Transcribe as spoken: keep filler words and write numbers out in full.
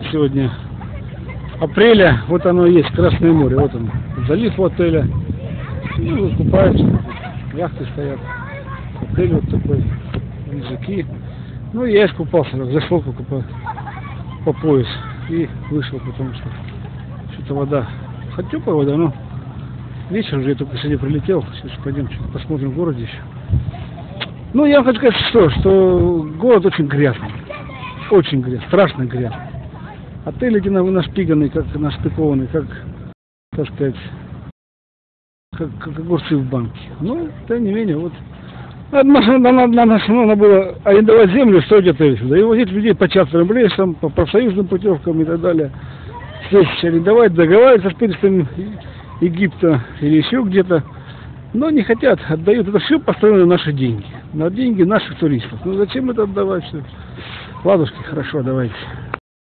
сегодня апреля, вот оно и есть, Красное море, вот он, залив у отеля, ну, купаются, яхты стоят, отель вот такой, лежаки, ну, я искупался, зашел только по, по пояс и вышел, потому что что-то вода, хоть теплая вода, но вечер уже, я только сегодня прилетел, сейчас пойдем посмотрим в городе еще. Ну, я хочу сказать, что, что город очень грязный, очень грязный, страшно грязный. Отели эти нашпиганные, как нашпикованные, как, так сказать, как, как огурцы в банке. Но, тем не менее, вот, надо, надо, надо, надо было арендовать землю, строить отель сюда, и возить людей по частным рублей, там, по профсоюзным путевкам и так далее. Здесь арендовать, договариваться с правительством Египта или еще где-то. Но не хотят, отдают. Это все построено на наши деньги. На деньги наших туристов. Ну зачем это отдавать все? Ладушки, хорошо, давайте.